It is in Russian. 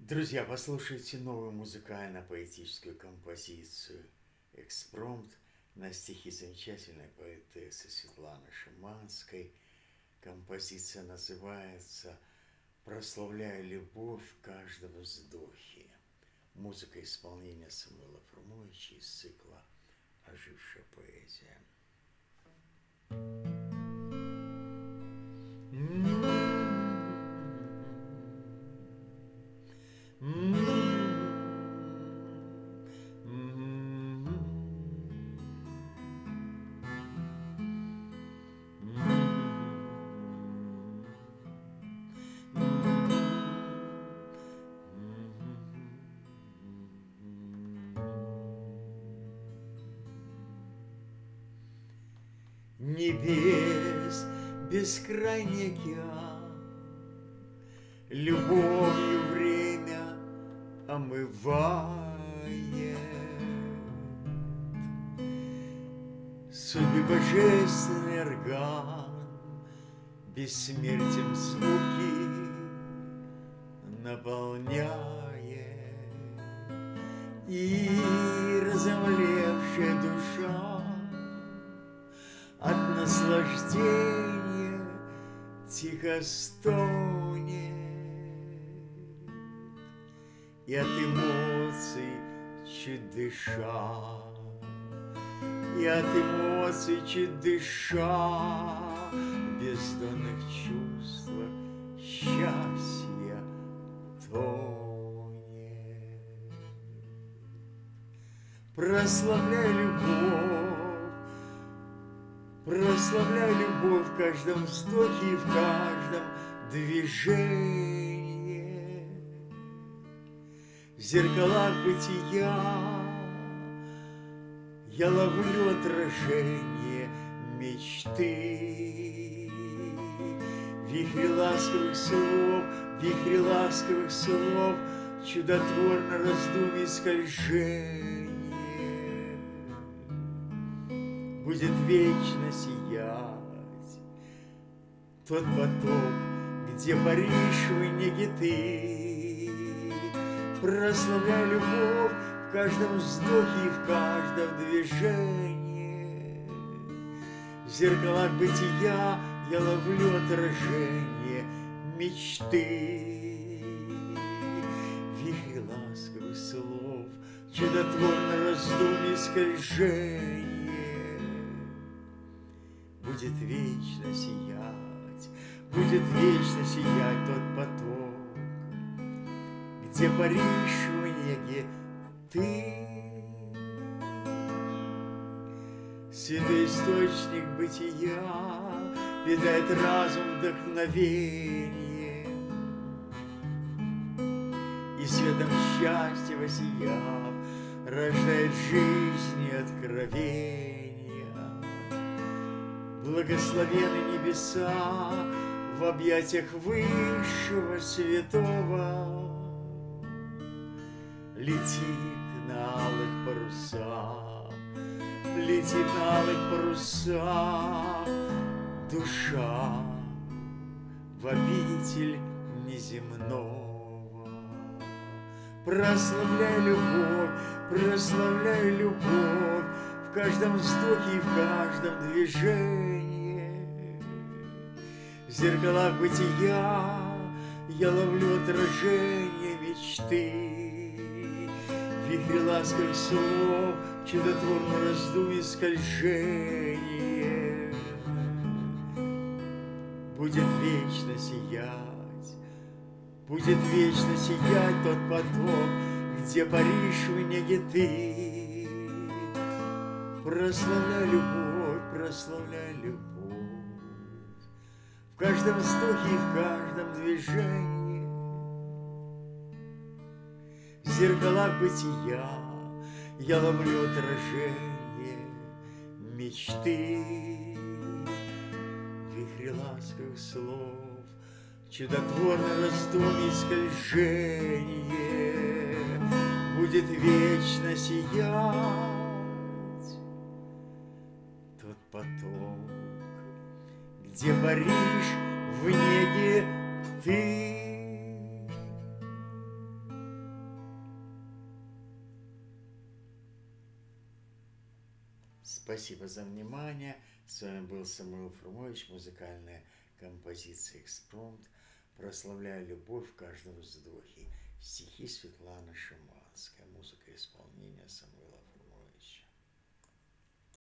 Друзья, послушайте новую музыкально-поэтическую композицию «Экспромт» на стихи замечательной поэтессы Светланы Шиманской. Композиция называется «Прославляя любовь в каждом вздохе». Музыка исполнения Самуила Фрумовича из цикла «Ожившая поэзия». Небес бескрайний океан, любовью время омывает, судьбы божественный орган бессмертием звуки наполняет, и разомлевшая душа от наслаждения тихо стонет, и от эмоций чуть дыша, и от эмоций чуть дыша, в бездонных чувствах счастья тонет. Прославляй любовь в каждом вздохе и в каждом движении. В зеркалах бытия я ловлю отражение мечты. Вихри ласковых слов, чудотворно раздумий скольжение. Будет вечно сиять тот поток, где паришь в неге ты. Прославляй любовь в каждом вздохе и в каждом движении. В зеркалах бытия я ловлю отражение мечты. Вихри ласковых слов, чудотворно раздумий скольжение. Будет вечно сиять тот поток, где паришь в неге ты. Святой источник бытия питает разум вдохновением, и светом счастья воссияв рождает жизнь и откровение. Благословены небеса в объятиях высшего святого, летит на алых парусах душа в обитель неземного. Прославляй любовь в каждом вздохе и в каждом движении. В зеркалах бытия я ловлю отражение мечты. Вихри ласковых слов, чудотворно раздумий скольжение. Будет вечно сиять тот поток, где паришь в неге ты. Прославляй любовь в каждом вздохе и в каждом движении. В зеркалах бытия я ловлю отражение мечты. Вихри ласковых слов, чудотворно раздумий скольжение. Будет вечно сиять тот поток, где паришь в неге ты. Спасибо за внимание. С вами был Самуил Фрумович, музыкальная композиция «Экспромт». Прославляю любовь в каждом вздохе. Стихи Светланы Шиманской. Музыка и исполнение Самуила Фрумовича.